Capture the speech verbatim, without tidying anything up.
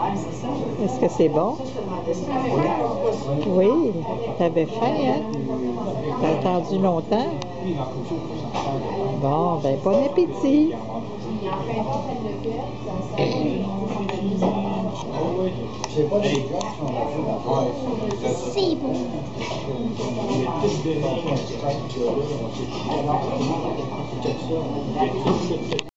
Est-ce que c'est bon? Oui, t'avais faim, hein? T'as attendu longtemps? Bon, ben, bon appétit! C'est bon.